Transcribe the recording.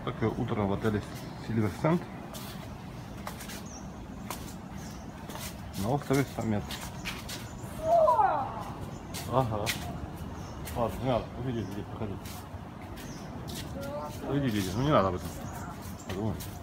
Такое утро в отеле Silver Sand на острове Самет. Ага. Ладно, не надо. Иди, проходи. Иди, ну не надо об этом. Подумай.